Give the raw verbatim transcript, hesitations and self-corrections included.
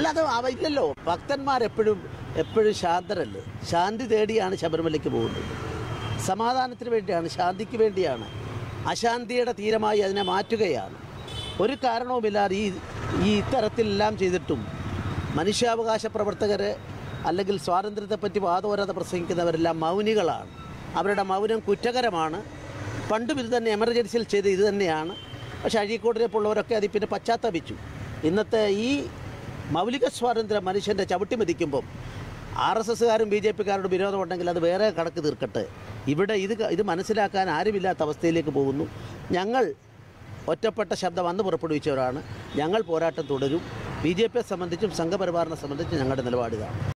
അത് ഇല്ലല്ലോ. ഭക്തന്മാരെപ്പോഴും എപ്പോഴും ശാന്തരല്ലേ. ശാന്തി തേടിയാണ് ശബരിമലയ്ക്ക് പോകുന്നത്. സമാധാനത്തിന് വേണ്ടിയാണ്, ശാന്തിക്ക് വേണ്ടിയാണ്. അശാന്തിയുടെ തീരമായി അതിനെ മാറ്റുകയാണ്. ഒരു കാരണവുമില്ലാതെ ഈ ഈ ഇത്തരത്തിലെല്ലാം ചെയ്തിട്ടും മനുഷ്യാവകാശ പ്രവർത്തകർ അല്ലെങ്കിൽ സ്വാതന്ത്ര്യത്തെപ്പറ്റി വാദോരാതെ പ്രസംഗിക്കുന്നവരെല്ലാം മൗനികളാണ്. അവരുടെ മൗനം കുറ്റകരമാണ്. പണ്ടും ഇത് തന്നെ എമർജൻസിയിൽ ചെയ്ത് ഇത് തന്നെയാണ്. പക്ഷേ അഴീക്കോടിനെ പോലുള്ളവരൊക്കെ അതിൽ പിന്നെ പശ്ചാത്തപിച്ചു. ഇന്നത്തെ ഈ മൗലിക സ്വാതന്ത്ര്യം മനുഷ്യൻ്റെ ചവിട്ടി മതിക്കുമ്പം ആർ എസ് എസ്സുകാരും ബി ജെ പിക്കാരോട് വിരോധമുണ്ടെങ്കിൽ അത് വേറെ കണക്ക് തീർക്കട്ടെ. ഇവിടെ ഇത് ഇത് മനസ്സിലാക്കാൻ ആരുമില്ലാത്ത അവസ്ഥയിലേക്ക് പോകുന്നു. ഞങ്ങൾ ഒറ്റപ്പെട്ട ശബ്ദം അന്ന് പുറപ്പെടുവിച്ചവരാണ്. ഞങ്ങൾ പോരാട്ടം തുടരും. ബി ജെ പിയെ സംബന്ധിച്ചും സംഘപരിവാറിനെ സംബന്ധിച്ചും ഞങ്ങളുടെ നിലപാടിതാണ്.